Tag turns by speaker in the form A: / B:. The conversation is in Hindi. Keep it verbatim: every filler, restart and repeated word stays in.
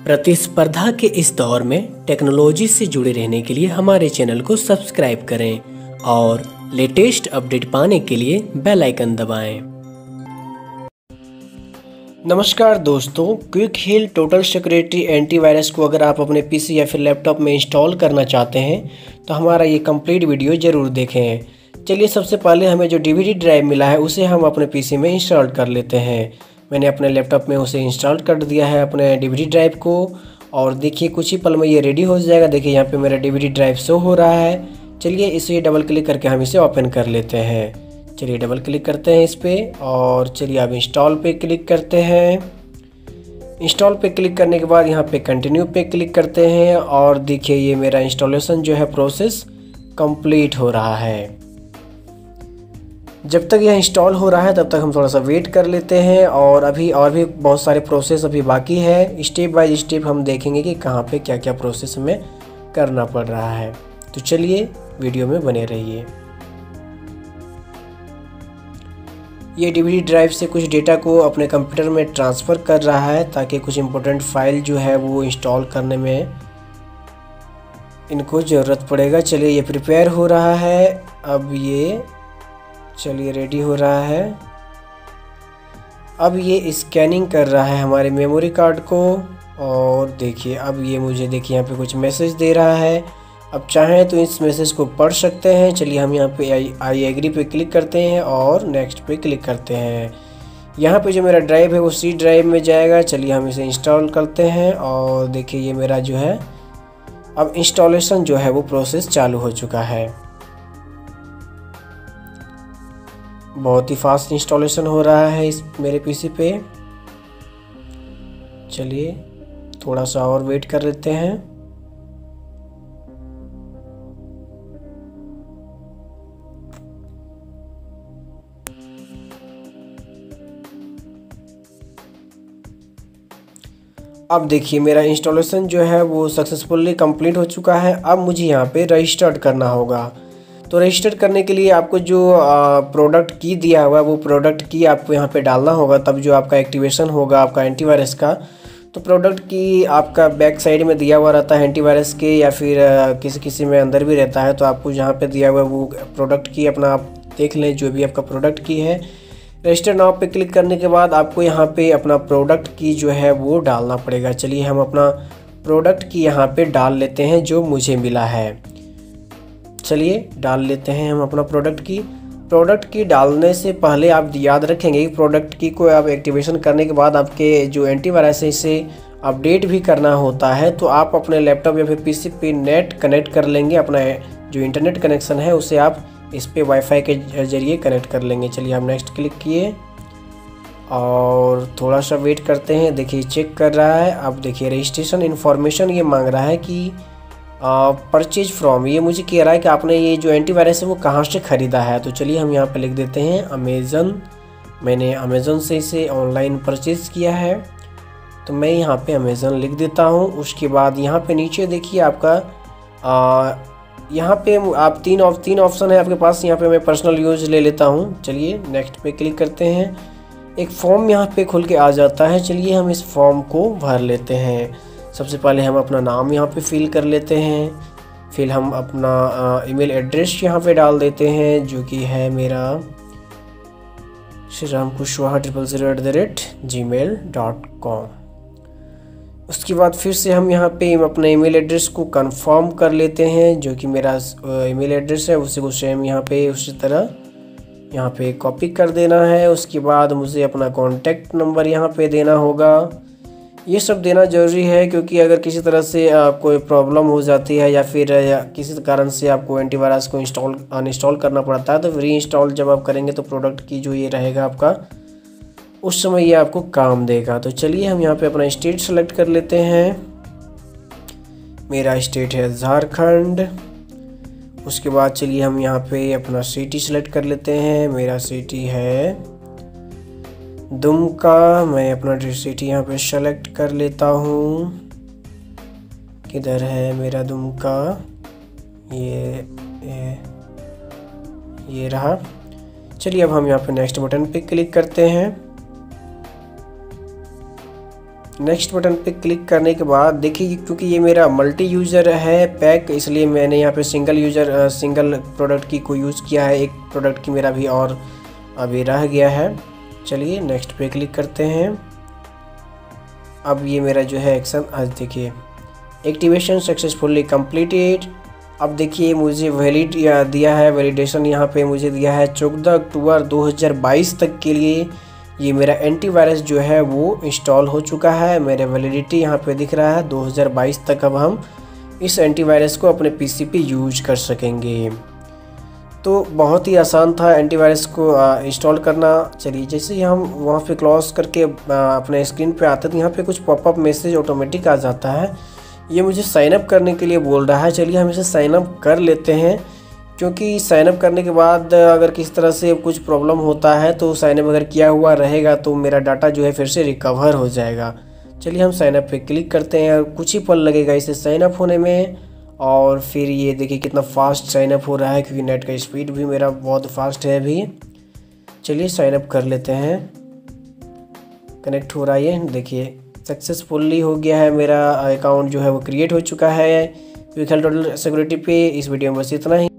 A: प्रतिस्पर्धा के इस दौर में टेक्नोलॉजी से जुड़े रहने के लिए हमारे चैनल को सब्सक्राइब करें और लेटेस्ट अपडेट पाने के लिए बेल आइकन दबाएं। नमस्कार दोस्तों, Quick Heal total security antivirus को अगर आप अपने पीसी या फिर लैपटॉप में इंस्टॉल करना चाहते हैं तो हमारा ये कंप्लीट वीडियो ज़रूर देखें। चलिए, सबसे पहले हमें जो डीवीडी ड्राइव मिला है उसे हम अपने पीसी में इंस्टॉल कर लेते हैं। मैंने अपने लैपटॉप में उसे इंस्टॉल कर दिया है अपने डीवीडी ड्राइव को, और देखिए कुछ ही पल में ये रेडी हो जाएगा। देखिए यहाँ पे मेरा डीवीडी ड्राइव शो हो रहा है। चलिए इसे डबल क्लिक करके हम इसे ओपन कर लेते हैं। चलिए डबल क्लिक करते हैं इस पर, और चलिए अब इंस्टॉल पे क्लिक करते हैं। इंस्टॉल पे क्लिक करने के बाद यहाँ पे कंटिन्यू पे क्लिक करते हैं, और देखिए ये मेरा इंस्टॉलेशन जो है प्रोसेस कंप्लीट हो रहा है। जब तक यह इंस्टॉल हो रहा है तब तक हम थोड़ा सा वेट कर लेते हैं, और अभी और भी बहुत सारे प्रोसेस अभी बाकी है। स्टेप बाय स्टेप हम देखेंगे कि कहाँ पे क्या क्या प्रोसेस हमें करना पड़ रहा है। तो चलिए वीडियो में बने रहिए। ये डीवीडी ड्राइव से कुछ डेटा को अपने कंप्यूटर में ट्रांसफ़र कर रहा है ताकि कुछ इम्पोर्टेंट फाइल जो है वो इंस्टॉल करने में इनको ज़रूरत पड़ेगा। चलिए ये प्रिपेयर हो रहा है। अब ये चलिए रेडी हो रहा है। अब ये स्कैनिंग कर रहा है हमारे मेमोरी कार्ड को, और देखिए अब ये मुझे देखिए यहाँ पे कुछ मैसेज दे रहा है। अब चाहें तो इस मैसेज को पढ़ सकते हैं। चलिए हम यहाँ पे आई आई एग्री पे क्लिक करते हैं और नेक्स्ट पे क्लिक करते हैं। यहाँ पे जो मेरा ड्राइव है वो सी ड्राइव में जाएगा। चलिए हम इसे इंस्टॉल करते हैं, और देखिए ये मेरा जो है अब इंस्टॉलेशन जो है वो प्रोसेस चालू हो चुका है। बहुत ही फास्ट इंस्टॉलेशन हो रहा है इस मेरे पीसी पे। चलिए थोड़ा सा और वेट कर लेते हैं। अब देखिए मेरा इंस्टॉलेशन जो है वो सक्सेसफुली कंप्लीट हो चुका है। अब मुझे यहाँ पे रजिस्टर्ड करना होगा। तो रजिस्टर करने के लिए आपको जो प्रोडक्ट की दिया हुआ है वो प्रोडक्ट की आपको यहाँ पे डालना होगा, तब जो आपका एक्टिवेशन होगा आपका एंटीवायरस का। तो प्रोडक्ट की आपका बैक साइड में दिया हुआ रहता है एंटीवायरस के, या फिर किसी किसी में अंदर भी रहता है। तो आपको जहाँ पे दिया हुआ है वो प्रोडक्ट की अपना आप देख लें, जो भी आपका प्रोडक्ट की है। रजिस्टर नाउ पे क्लिक करने के बाद आपको यहाँ पे अपना प्रोडक्ट की जो है वो डालना पड़ेगा। चलिए हम अपना प्रोडक्ट की यहाँ पे डाल लेते हैं जो मुझे मिला है। चलिए डाल लेते हैं हम अपना प्रोडक्ट की। प्रोडक्ट की डालने से पहले आप याद रखेंगे कि प्रोडक्ट की को आप एक्टिवेशन करने के बाद आपके जो एंटीवायरस है इसे अपडेट भी करना होता है। तो आप अपने लैपटॉप या फिर पीसी पे नेट कनेक्ट कर लेंगे। अपना जो इंटरनेट कनेक्शन है उसे आप इस पे वाईफाई के ज़रिए कनेक्ट कर लेंगे। चलिए हम नेक्स्ट क्लिक किए और थोड़ा सा वेट करते हैं। देखिए चेक कर रहा है। अब देखिए रजिस्ट्रेशन इन्फॉर्मेशन ये मांग रहा है कि परचेज फ्रॉम, ये मुझे कह रहा है कि आपने ये जो एंटीवायरस है वो कहाँ से ख़रीदा है। तो चलिए हम यहाँ पे लिख देते हैं अमेज़न। मैंने अमेज़न से इसे ऑनलाइन परचेज़ किया है, तो मैं यहाँ पे अमेज़न लिख देता हूँ। उसके बाद यहाँ पे नीचे देखिए आपका आ, यहाँ पे आप तीन ऑफ तीन ऑप्शन है आपके पास। यहाँ पे मैं पर्सनल यूज़ ले लेता हूँ। चलिए नेक्स्ट पे क्लिक करते हैं। एक फॉर्म यहाँ पे खुल के आ जाता है। चलिए हम इस फॉर्म को भर लेते हैं। सबसे पहले हम अपना नाम यहाँ पे फिल कर लेते हैं। फिर हम अपना ईमेल एड्रेस यहाँ पे डाल देते हैं, जो कि है मेरा Shri Ram Kushwaha triple zero at the rate Gmail dot com. उसके बाद फिर से हम यहाँ पे अपने ईमेल एड्रेस को कंफर्म कर लेते हैं, जो कि मेरा ईमेल एड्रेस है उसी को सेम यहाँ पे उसी तरह यहाँ पे कॉपी कर देना है। उसके बाद मुझे अपना कॉन्टैक्ट नंबर यहाँ पे देना होगा। ये सब देना ज़रूरी है, क्योंकि अगर किसी तरह से कोई प्रॉब्लम हो जाती है या फिर या किसी कारण से आपको एंटीवायरस को इंस्टॉल अनइंस्टॉल करना पड़ता है, तो री इंस्टॉल जब आप करेंगे तो प्रोडक्ट की जो ये रहेगा आपका, उस समय ये आपको काम देगा। तो चलिए हम यहाँ पे अपना स्टेट सेलेक्ट कर लेते हैं। मेरा स्टेट है झारखंड। उसके बाद चलिए हम यहाँ पे अपना सिटी सेलेक्ट कर लेते हैं। मेरा सिटी है दुमका। मैं अपना सिटी यहाँ पे सेलेक्ट कर लेता हूँ। किधर है मेरा दुमका? ये ये ये रहा। चलिए अब हम यहाँ पे नेक्स्ट बटन पे क्लिक करते हैं। नेक्स्ट बटन पे क्लिक करने के बाद देखिए, क्योंकि ये मेरा मल्टी यूज़र है पैक, इसलिए मैंने यहाँ पे सिंगल यूज़र सिंगल प्रोडक्ट की को यूज़ किया है। एक प्रोडक्ट की मेरा भी और अभी रह गया है। चलिए नेक्स्ट पे क्लिक करते हैं। अब ये मेरा जो है एक्शन, आज देखिए एक्टिवेशन सक्सेसफुली कंप्लीटेड। अब देखिए मुझे वैलिड दिया है, वैलिडेशन यहाँ पे मुझे दिया है चौदह अक्टूबर दो हज़ार बाईस तक के लिए ये मेरा एंटीवायरस जो है वो इंस्टॉल हो चुका है। मेरे वैलिडिटी यहाँ पे दिख रहा है दो हज़ार बाईस तक। अब हम इस एंटीवायरस को अपने पीसी पे यूज कर सकेंगे। तो बहुत ही आसान था एंटीवायरस को इंस्टॉल करना। चलिए जैसे ही हम वहाँ पे क्लोज करके अपने स्क्रीन पे आते हैं तो यहाँ पे कुछ पॉपअप मैसेज ऑटोमेटिक आ जाता है। ये मुझे साइन अप करने के लिए बोल रहा है। चलिए हम इसे साइन अप कर लेते हैं, क्योंकि साइन अप करने के बाद अगर किसी तरह से कुछ प्रॉब्लम होता है तो साइन अप अगर किया हुआ रहेगा तो मेरा डाटा जो है फिर से रिकवर हो जाएगा। चलिए हम साइन अप पे क्लिक करते हैं। कुछ ही पल लगेगा इसे साइन अप होने में, और फिर ये देखिए कितना फास्ट साइन अप हो रहा है, क्योंकि नेट का स्पीड भी मेरा बहुत फास्ट है अभी। चलिए साइन अप कर लेते हैं। कनेक्ट हो रहा है, ये देखिए सक्सेसफुली हो गया है। मेरा अकाउंट जो है वो क्रिएट हो चुका है क्विक हेल्थ टोटल सिक्योरिटी पे। इस वीडियो में बस इतना ही।